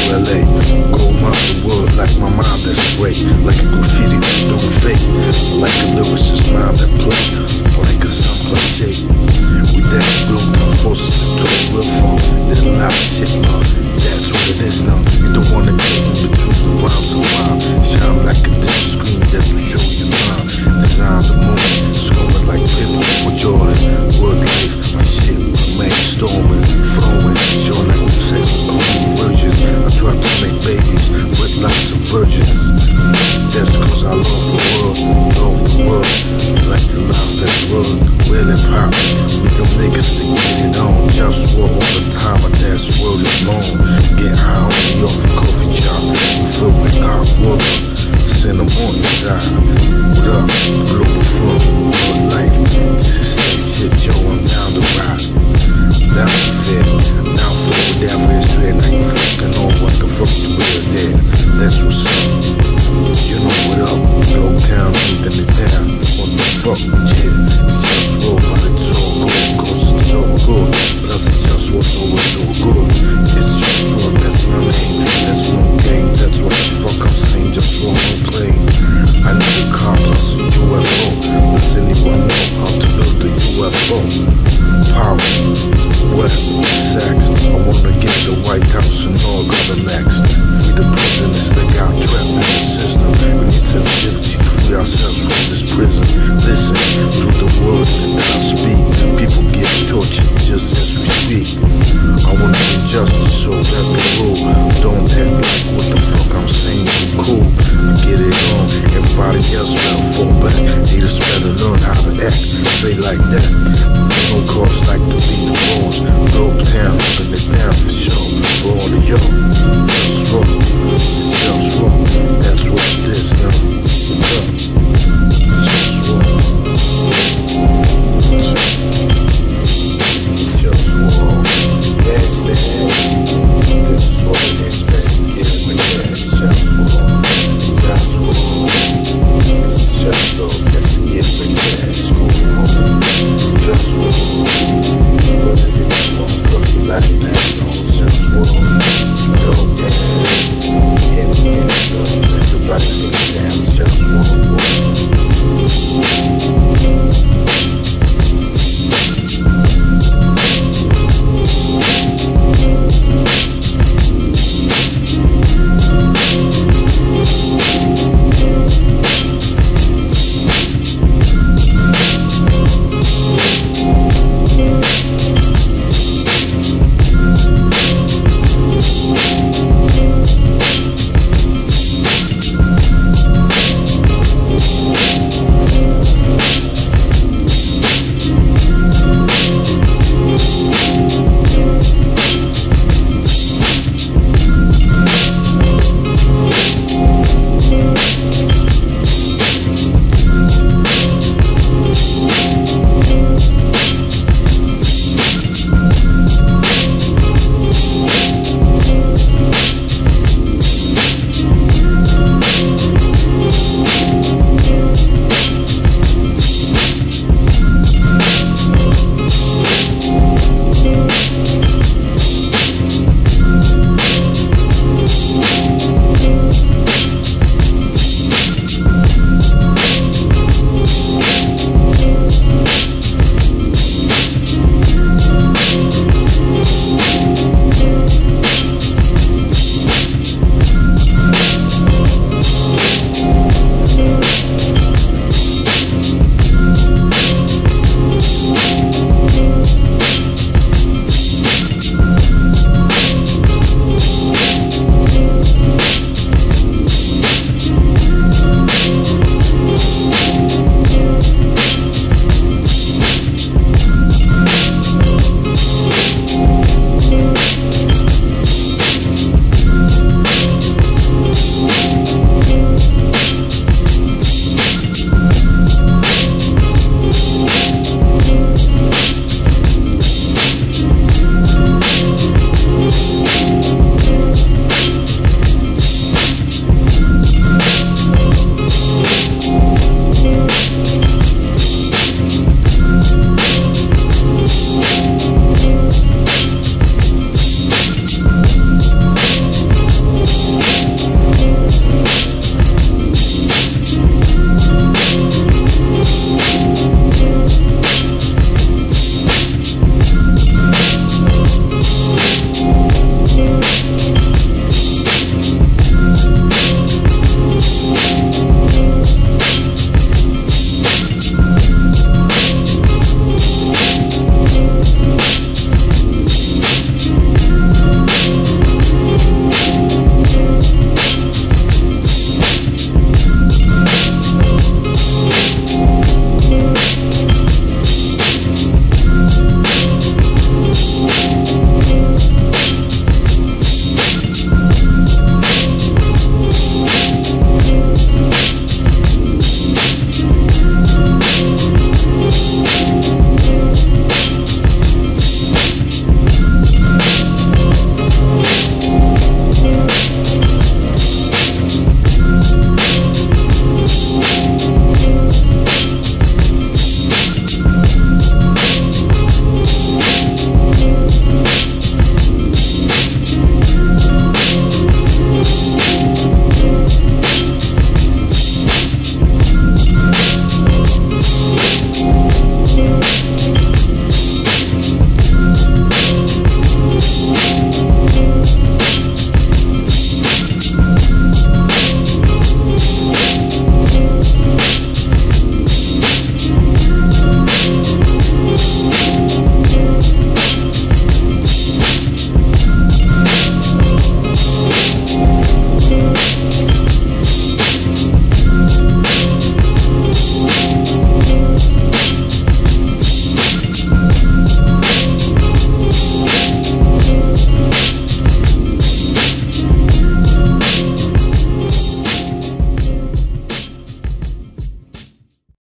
LA. Go around the world like my mind that's great. Like a graffiti that don't fake. Like a lyricist mind that play. Like a sound cliche. We that built our forces to a real phone. There's a lot of shit, that's what it is now. You don't wanna get in between the rhymes and rhyme. Shine like a dim screen that will show you mine. Design the moment, scoring like Pippen or Jordan. Word life, my shit, man, storming, flowing. Show like we say, virgins. I try to make babies with lots of virgins. That's cause I love the world, love the world. Like to love that's world, real and pop. We them niggas that get it on. Just war all the time, but that's world is long. Get high on me off a coffee shop. We fill with hot water. Send them on the side. What up, Globalfirm, good life. This is state shit, yo, I'm down the ride. Down the fair, down forward, down for history. Now you fucking on what the fuck the real there. That's what's up. You know what up, Glow Town, moving it down. What the fuck, yeah. It's just raw, but it's all good, cause it's all good. Plus it's just what's always so good. It's just raw, that's my name. That's no game, that's what the fuck I'm saying. Just raw, no play. I need a car plus a UFO. Does anyone know how to build a UFO? Power, wet, sex. I wanna get the White House and all other next. Free the prisoners that got trapped in the system. We need sensitivity to free ourselves from this prison. Listen to the words that I speak. People get tortured just as we speak. I wanna be justice, so let me rule. Don't act like what the fuck I'm saying is cool. I get it on, everybody else better fall back. Haters better learn how to act, say like that. No cause like to be the boss. Globe Town, holding it down for sure. For all of y'all, just wrong, it's just wrong. That's what it is now. What's up?